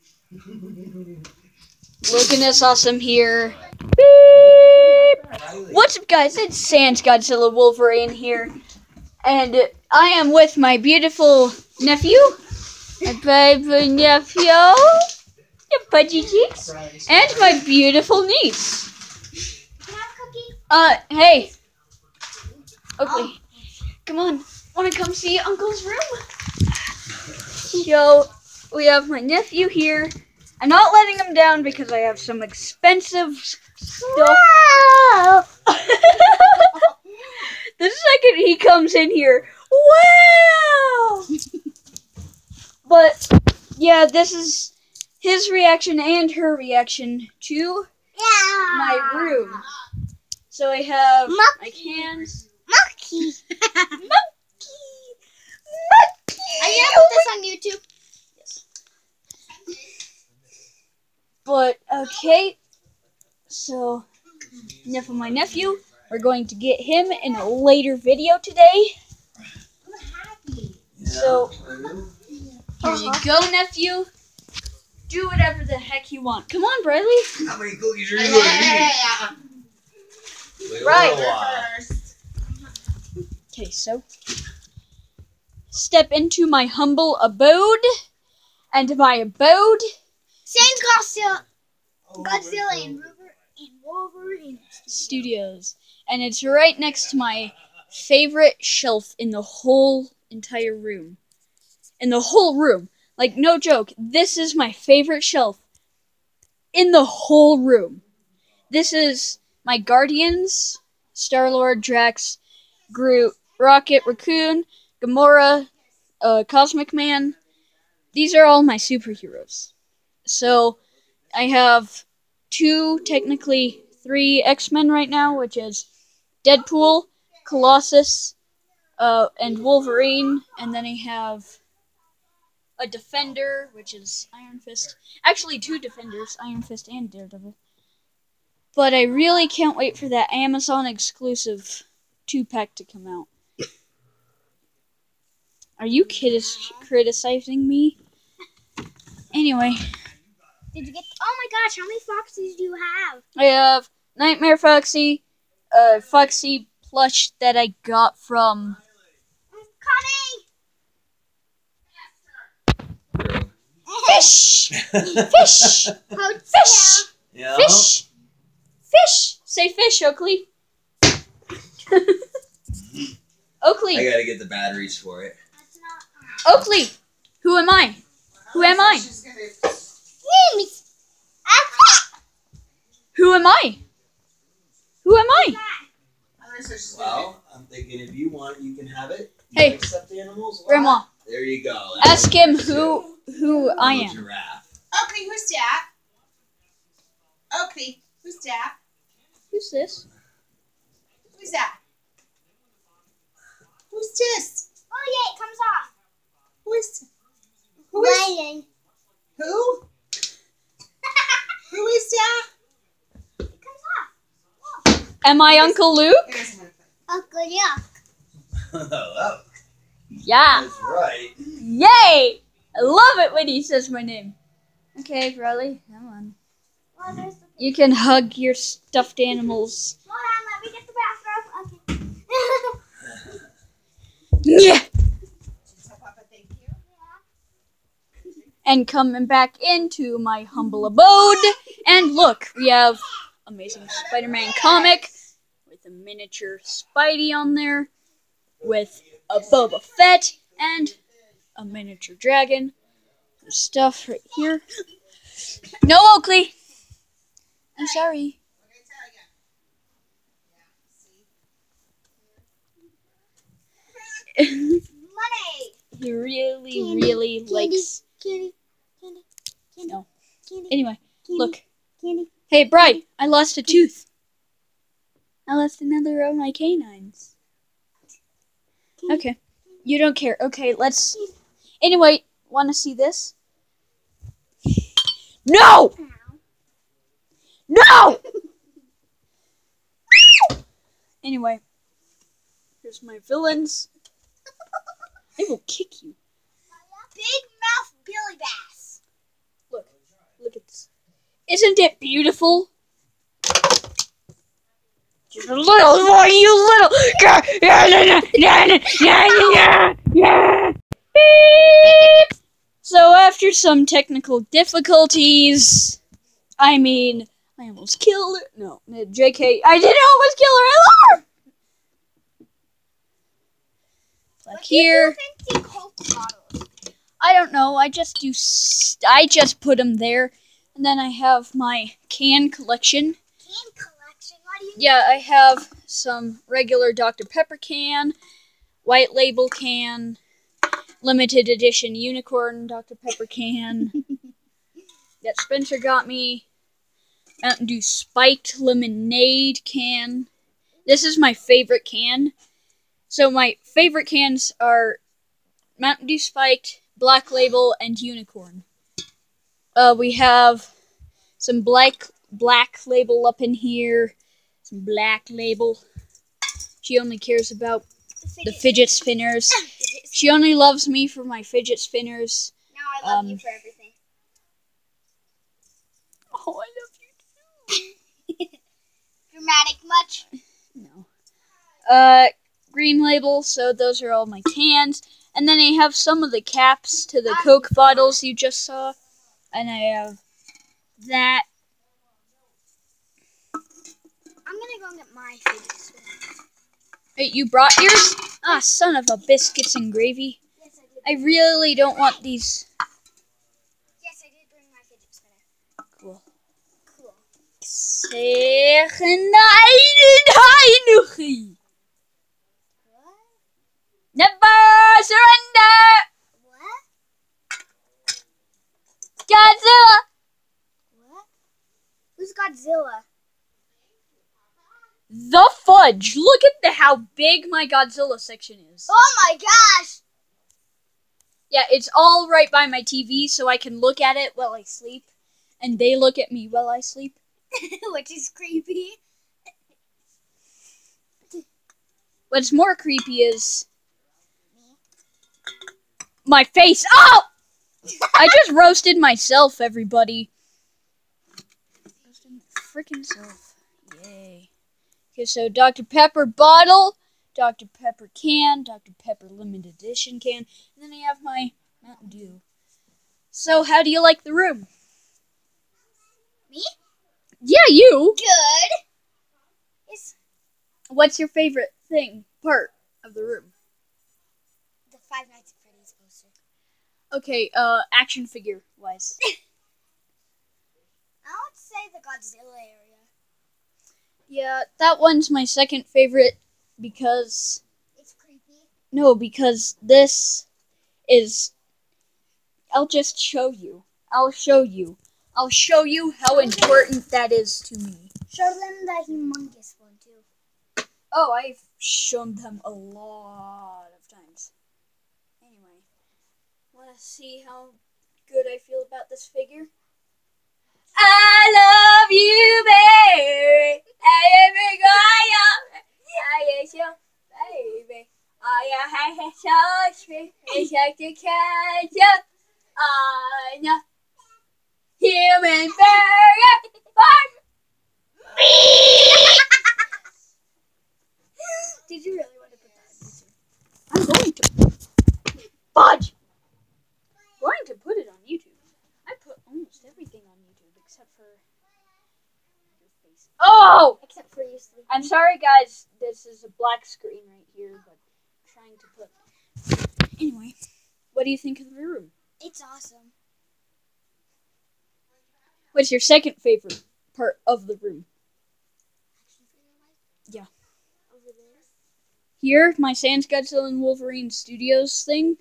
Looking this awesome here. Beep. What's up, guys? It's Sans Godzilla Wolverine here, and I am with my beautiful nephew, my baby nephew, your pudgy cheeks, and my beautiful niece. Hey, Oakley, come on, wanna come see Uncle's room? So we have my nephew here. I'm not letting him down because I have some expensive stuff. The second he comes in here, wow! But yeah, this is his reaction and her reaction to my room. So I have my cans. Monkey. Monkey. Are you gonna put this on YouTube? Yes. But okay, so enough of my nephew. We're going to get him in a later video today. So here you go, nephew. Do whatever the heck you want. Come on, Bradley. How many cookies are you going to eat? Right. Okay, so step into my humble abode, and my abode, Sans Godzilla and Wolverine Studios, and it's right next to my favorite shelf in the whole entire room. In the whole room, like no joke, this is my favorite shelf in the whole room. This is my Guardians, Star-Lord, Drax, Groot, Rocket, Raccoon, Gamora, Cosmic Man. These are all my superheroes. So I have technically three X-Men right now, which is Deadpool, Colossus, and Wolverine. And then I have a Defender, which is Iron Fist. Actually, two Defenders, Iron Fist and Daredevil. But I really can't wait for that Amazon exclusive 2-pack to come out. Are you criticizing me? Anyway. Did you get? Oh my gosh! How many Foxies do you have? I have Nightmare Foxy, Foxy plush that I got from. Coming. Fish. Fish. Fish. Yeah. Fish. Fish. Say fish, Oakley. Oakley. I gotta get the batteries for it. Oakley. Who am I? Who am I? Who am I? Who am I? Well, I'm thinking if you want, you can have it. You Hey, accept animals? Grandma. There you go. Ask him who I am. Giraffe. Oakley, who's that? Oakley, who's that? Who's this? Who's that? Who's this? Oh yeah, it comes off. Who is? Who is? Lighting. Who? Who is that? It comes off. Am I Uncle Luke? Uncle Yuck. Oh, Yeah. that's right. Yay! I love it when he says my name. Okay, Riley, come on. Well, there's the... You can hug your stuffed animals. Hold on, let me get the bathroom. Okay. Yeah. Papa, thank you. And coming back into my humble abode. And look, we have Amazing Spider-Man comic with a miniature Spidey on there, with a Boba Fett and a miniature dragon. There's stuff right here. No, Oakley. I'm sorry. Money. He really likes. Candy. No. Candy. Anyway, look. Candy. Hey, Bri, I lost a tooth. I lost another of my canines. Okay. You don't care. Okay, let's... Anyway, want to see this? No! No! Anyway, here's my villains. I will kick you. Big mouth Billy Bass. Look. Isn't it beautiful? Just a little more, you little. Beep. So after some technical difficulties, I almost killed her. No, JK, I didn't almost kill her. I love her. Like here. I don't know. I just put them there, and then I have my can collection. Can collection? What do you Yeah, I have some regular Dr. Pepper can, white label can, limited edition unicorn Dr. Pepper can that Spencer got me, Mountain Dew spiked lemonade can. This is my favorite can. So my favorite cans are Mountain Dew spiked, Black Label, and Unicorn. We have some black label up in here. Some Black Label. She only cares about the fidget spinners. She only loves me for my fidget spinners. Now I love you for everything. Oh, I love you too. Dramatic much? No. Green Label. So those are all my cans. And then I have some of the caps to the Coke bottles you just saw. And I have that. I'm gonna go and get my fidget spinner. Wait, you brought yours? Ah, son of a biscuits and gravy. Yes, I did. I really don't want these. Yes, I did bring my fidget spinner. Cool. Cool. Zeg nein. What? Never surrender. What? Godzilla. What? Who's Godzilla? The fudge. Look at how big my Godzilla section is. Oh my gosh! Yeah, it's all right by my TV, so I can look at it while I sleep, and they look at me while I sleep. Which is creepy. What's more creepy is my face. Oh! I just roasted myself, everybody. Roasted my freaking self. Yay. Okay, so Dr. Pepper bottle, Dr. Pepper can, Dr. Pepper limited edition can, and then I have my Mountain Dew. So, how do you like the room? Me? Yeah, you. Good. It's What's your favorite part of the room? the Five Nights at Freddy's poster. Okay, action figure wise. I would say the Godzilla area. Yeah, that one's my second favorite because It's creepy. because this is. I'll just show you. I'll show you how important that is to me. Show them the humongous one too. Oh, I've shown them a lot of times. Anyway, wanna see how good I feel about this figure? I love you, baby. Baby. Human burger. Did you really want to put that on YouTube? I'm going to. Fudge! I'm going to put it on YouTube. I put almost everything on YouTube except for your face. Oh! Except for you sleeping. I'm sorry, guys. This is a black screen right here, but I'm trying to put. Anyway, what do you think of the room? It's awesome. What's your second favorite part of the room? Yeah. Over there. Here, my Sans Godzilla and Wolverine Studios thing.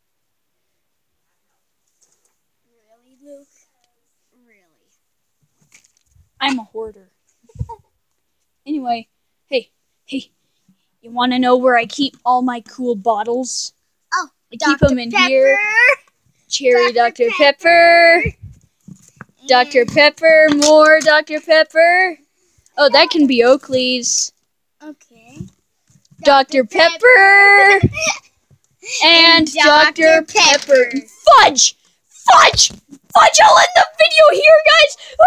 Really, Luke? Really? I'm a hoarder. Anyway, hey, you want to know where I keep all my cool bottles? Oh, I keep them in here. Pepper. Cherry Dr. Dr. Pepper. Dr. Pepper, more Dr. Pepper. Oh, that can be Oakley's. Okay. Dr. Pepper. And Dr. Pepper. Fudge! Fudge! Fudge! I'll end the video here, guys!